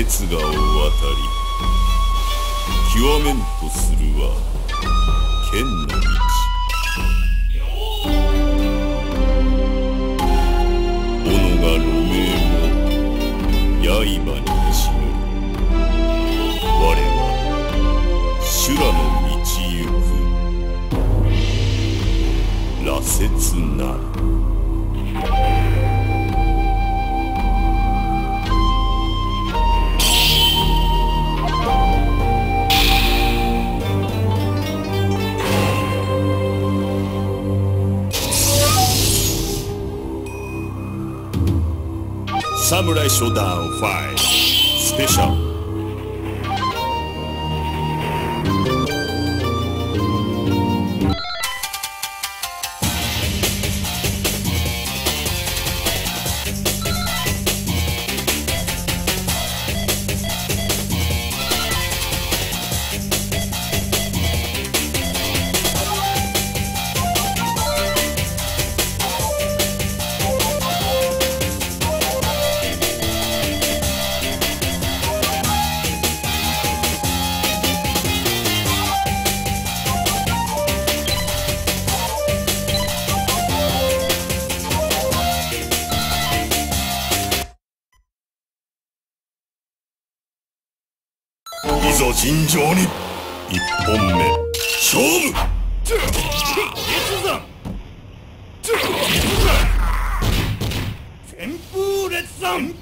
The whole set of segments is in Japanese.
月河を渡り極めんとするは剣の道。己が路命を刃に散る。我は修羅の道行く羅刹なる。サムライショダウン5スペシャル。いざ尋常に一本目勝負。列山旋風列山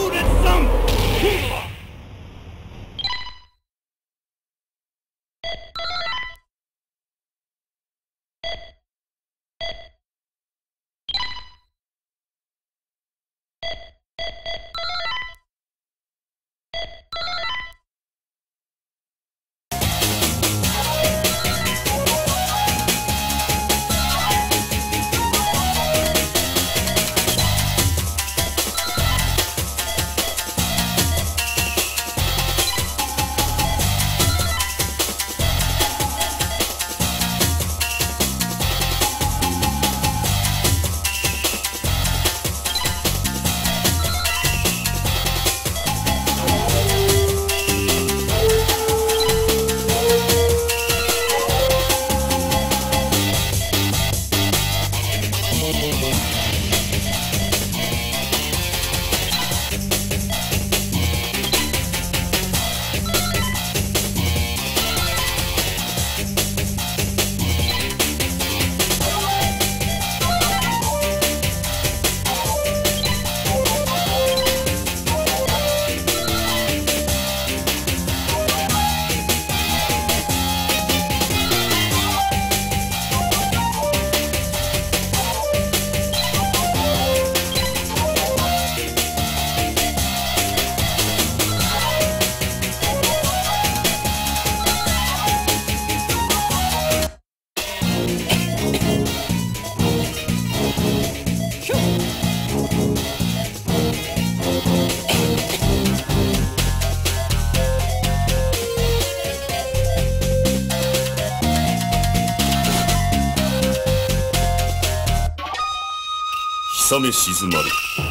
冷め静まる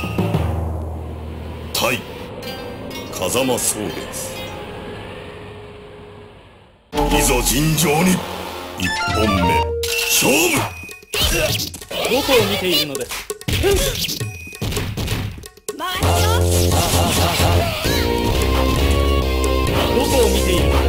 対風間壮烈。いざ尋常に一本目勝負。 どこを見ているのです。どこを見ているのです。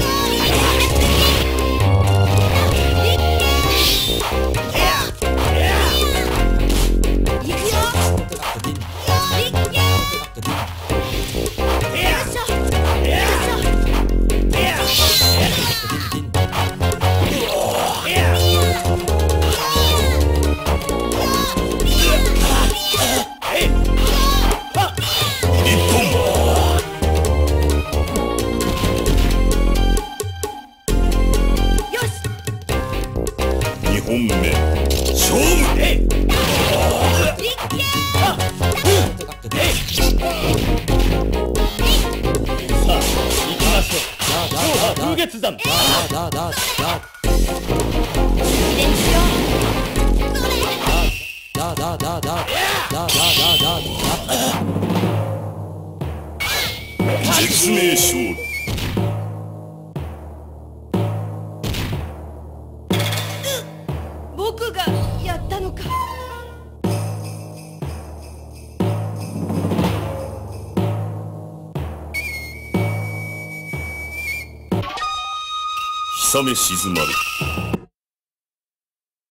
本目勝負。 さあ行きましょう。今日は風月山。 説明勝利。 僕がやったのか。 氷雨静まる。